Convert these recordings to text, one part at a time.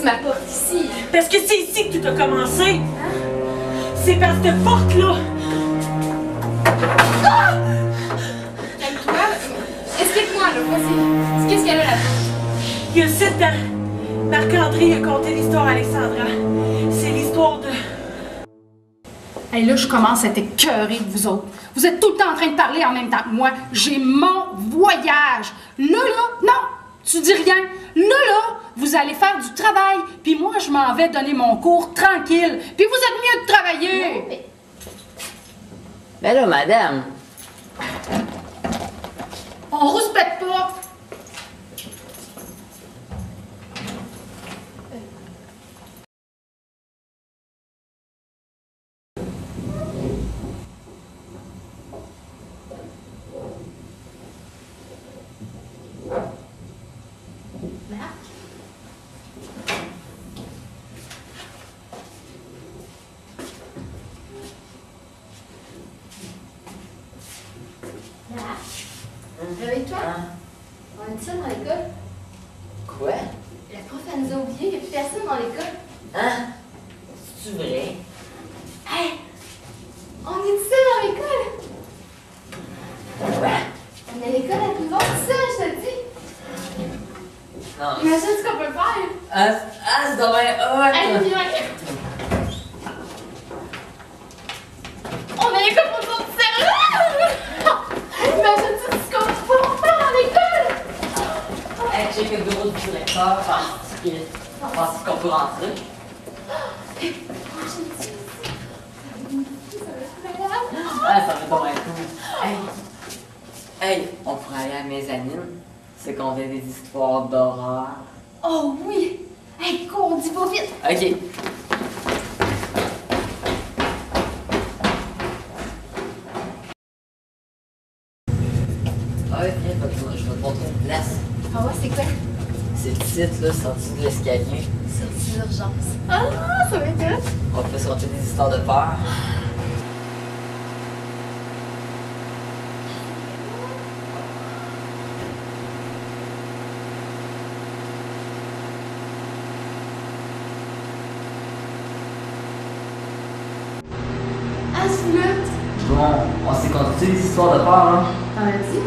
tu m'apportes ici? Parce que c'est ici que tout a commencé. Hein? C'est par cette porte-là. Ah! Calme-toi. Explique-moi, là, vas-y. Qu'est-ce qu'elle a là-bas? Il y a 7 ans, Marc-André a conté l'histoire à Alexandra. C'est l'histoire de... Hey, là, je commence à être écœurée de vous autres. Vous êtes tout le temps en train de parler en même temps que moi. J'ai mon voyage. Là, non, tu dis rien. Là, vous allez faire du travail. Puis moi, je m'en vais donner mon cours tranquille. Puis vous êtes mieux de travailler. Non, mais... Ben là, madame. On respecte pas. Réveille-toi. On est seul dans l'école. Quoi? La prof, elle nous a oubliés. Il n'y a plus personne dans l'école. Hein? C'est-tu vrai? Hey! On est seul dans l'école. Quoi? On est à l'école à tout le monde seul, je te le dis. Non. Imagine ce qu'on peut faire. C'est dommage Allez, hot! viens. On est à l'école pour nous sérieux. Imagine ce qu'on peut faire à l'école. Hey, check le bureau du directeur. Pense qu'on peut rentrer. Ah, ça va être dommage cool. Hey, on pourrait aller à Mezzanine. C'est qu'on fait des histoires d'horreur. Oh oui. Hey, cours, on dit pas vite. Ok. Ah ouais, viens, je vais te montrer une place. Ah ouais, c'est quoi? C'est le titre, là, sorti de l'escalier. Sortie d'urgence. Ah, ça va être hot. On peut se raconter des histoires de peur. Ah, c'est là. Bon, on s'est conté des histoires de peur, hein? T'en as dit?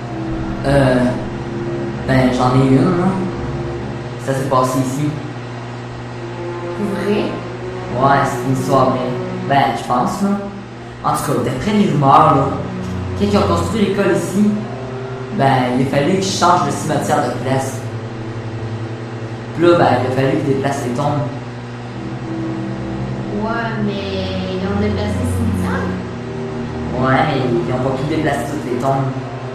Ben, j'en ai une, hein. Ça s'est passé ici. Vrai? Ouais, c'est une histoire vraie. Ben, je pense, là. En tout cas, d'après les rumeurs, là, quand ils ont construit l'école ici, ben, il a fallu qu'ils changent le cimetière de place. Puis là, ben, il a fallu qu'ils déplacent les tombes. Ouais, mais ils ont déplacé le cimetière. Ouais, mais ils ont pas pu déplacer toutes les tombes.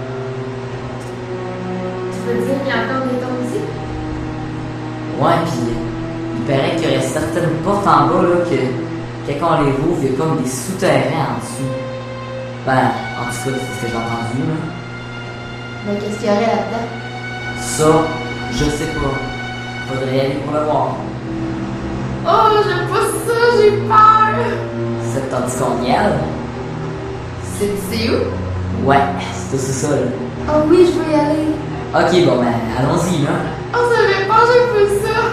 Tu veux dire qu'il y a encore des tombes ici? Ouais, puis il paraît qu'il y aurait certaines portes en bas, là, que quand on les rouvre, il y a comme des souterrains en dessous. Ben, en tout cas, c'est ce que j'ai entendu, là. Mais qu'est-ce qu'il y aurait là-dedans? Ça, je sais pas. Faudrait y aller pour le voir. Oh, j'aime pas ça, j'ai peur! C'est tandis qu'on y est. C'est où? Ouais, c'est aussi ça, là. Oh oui, je veux y aller. Ok, bon, ben, allons-y, là. Oh, ça fait peur, j'aime pas ça!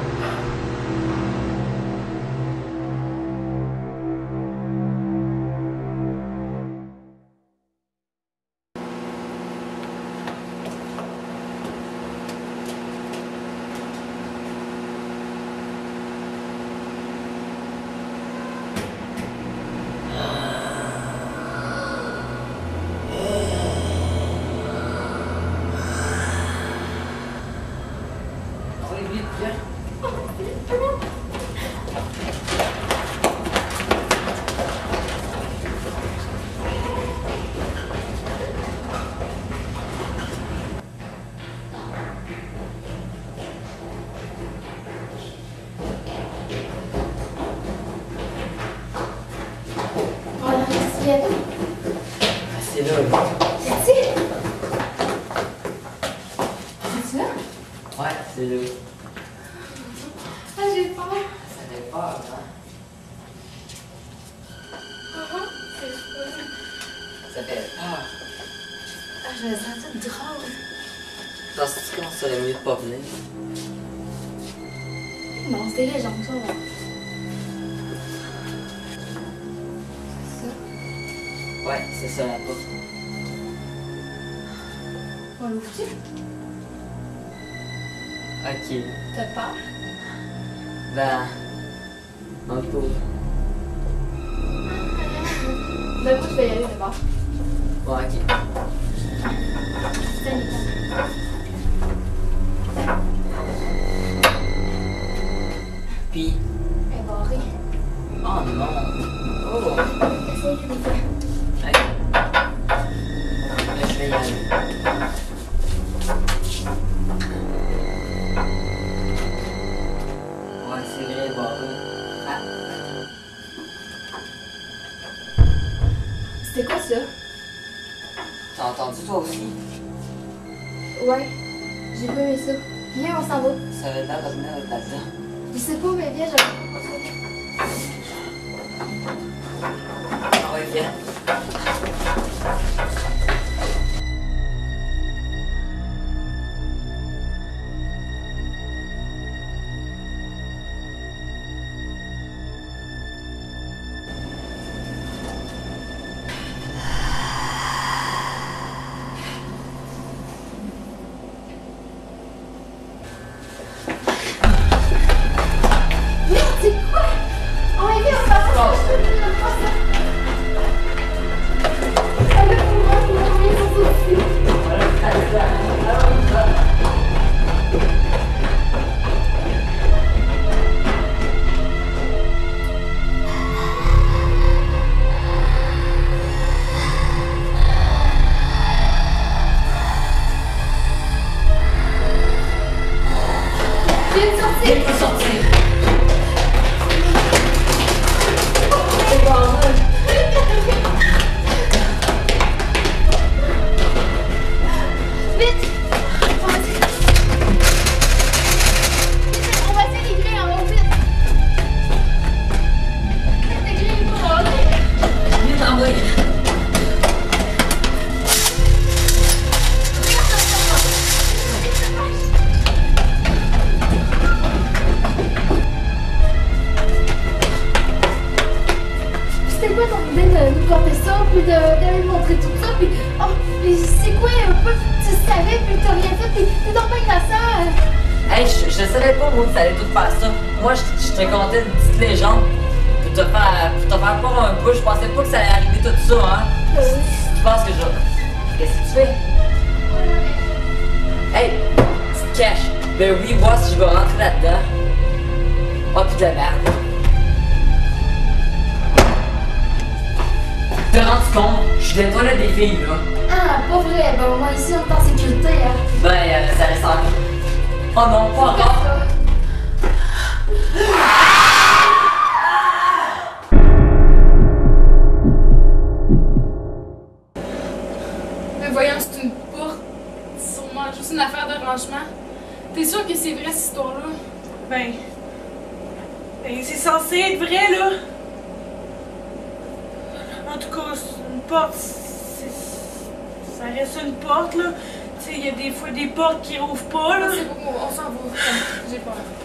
Oui, vite, viens. Oh, là, qu'est-ce qu'il y a? C'est là, là. C'est-tu? C'est-tu là? Ouais, c'est là. Ah, j'ai peur. Ça fait peur, hein? C'est fun. Ça fait peur. Ah, je me sens toute drôle. Penses-tu qu'on serait mieux de pas venir? Non, c'était légende, ça va. Ouais, c'est ça la porte. On l'ouvre-tu? Ok. T'as peur? Ben. Un peu. Ben moi je vais y aller d'abord. Ouais, ok. Salut. Puis. Elle est barrée. Oh non. Oh. Essaye de les faire. Ok. Là, je vais y aller. Ouais, c'est vrai, barré. Ah. C'était quoi ça? T'as entendu toi aussi? Ouais, j'ai pas aimé ça. Viens, on s'en va. Ça avait l'air de venir là-dedans. Je sais pas, mais viens, j'avais. Ah ouais, viens. Merde, c'est quoi? Oh, mais viens, on va faire ça. Allez, on va rien s'en sortir. Viens de sortir. Il faut sortir. C'est bon. Vite! On va essayer les grilles en haut, vite! Les grilles, il faut voir. Viens t'envoyer. C'était quoi ton idée de nous porter ça, puis d'aller montrer tout ça, puis oh, puis c'est quoi un peu, tu savais, puis t'as rien fait, puis t'es donc pas innocent. Hey, je savais pas, moi, que ça allait tout faire ça. Moi, je te contais une petite légende pour te faire peur un peu. Je pensais pas que ça allait arriver tout ça, hein. Tu penses que je... Qu'est-ce que tu fais? Hey, tu te caches. Ben oui, moi, si je vais rentrer là-dedans. Oh, puis de la merde. T'as rendu compte? Je suis dans les toilettes des filles, là. Ah, pas vrai, ben moi ici on est en sécurité, hein. Ben, ça reste encore. Oh non, pas encore. Mais voyons, c'est une porte. C'est sûrement juste une affaire de rangement. T'es sûr que c'est vrai cette histoire-là? Ben, c'est censé être vrai, là. En tout cas, c'est une porte, ça reste une porte, là. Tu sais, il y a des fois des portes qui rouvrent pas, là. C'est bon, on s'en va. J'ai peur.